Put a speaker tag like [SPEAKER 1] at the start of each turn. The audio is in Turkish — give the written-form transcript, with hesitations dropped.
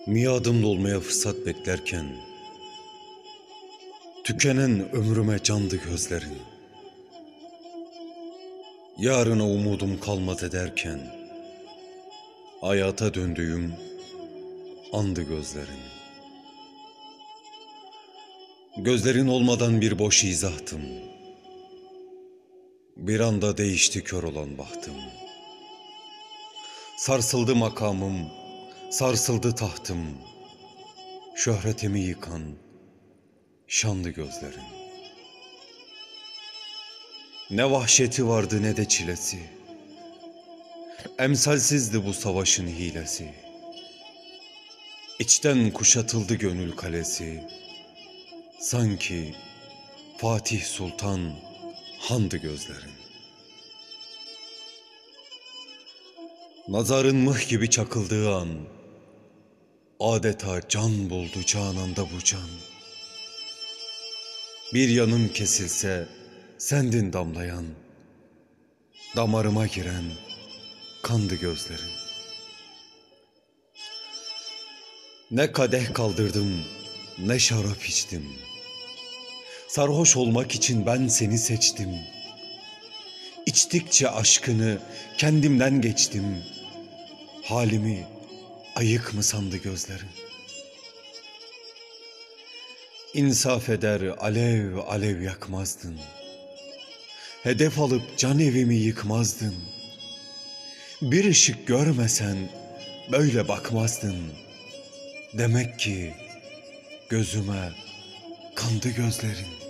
[SPEAKER 1] Miadım dolmaya fırsat beklerken, tükenen ömrüme candı gözlerin. Yarına umudum kalmadı derken, hayata döndüğüm andı gözlerin. Gözlerin olmadan bir boş izahtım. Bir anda değişti kör olan bahtım. Sarsıldı makamım, sarsıldı tahtım. Şöhretimi yıkan şanlı gözlerin. Ne vahşeti vardı ne de çilesi. Emsalsizdi bu savaşın hilesi. İçten kuşatıldı gönül kalesi. Sanki Fatih Sultan handı gözlerin. Nazarın mıh gibi çakıldığı an, adeta can buldu cananda bu can. Bir yanım kesilse sendin damlayan, damarıma giren kandı gözlerin. Ne kadeh kaldırdım, ne şarap içtim. Sarhoş olmak için ben seni seçtim. İçtikçe aşkını kendimden geçtim. Halimi ayık mı sandı gözlerin? İnsaf eder alev alev yakmazdın. Hedef alıp can evimi yıkmazdın. Bir ışık görmesen böyle bakmazdın. Demek ki gözüme kandı gözlerin.